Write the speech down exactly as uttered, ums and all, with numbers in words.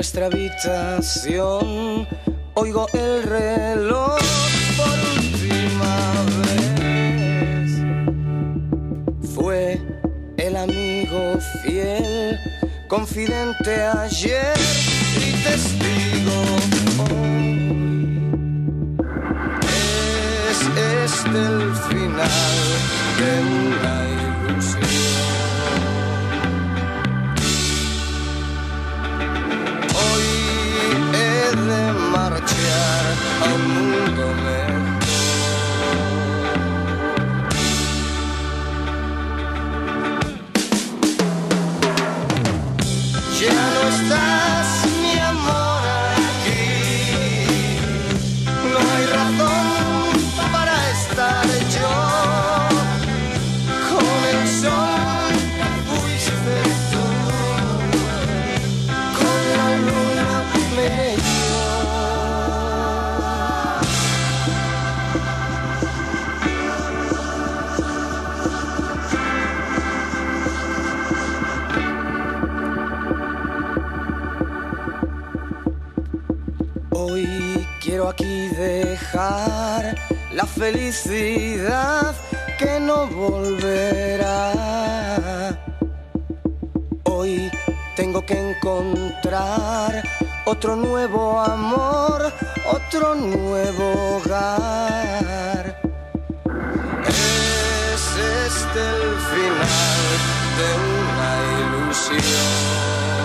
nuestra habitación oigo el reloj por última vez. Fue el amigo fiel, confidente ayer y testigo hoy. Es este el final de una ilusión. Hoy he de marchar a un mundo mejor. Ya no estás, mi amor, aquí. No hay razón para estar yo. Con el sol fuiste tú, con la luna me iré yo. Hoy quiero aquí dejar la felicidad que no volverá. Hoy tengo que encontrar otro nuevo amor, otro nuevo hogar. Es este el final de una ilusión.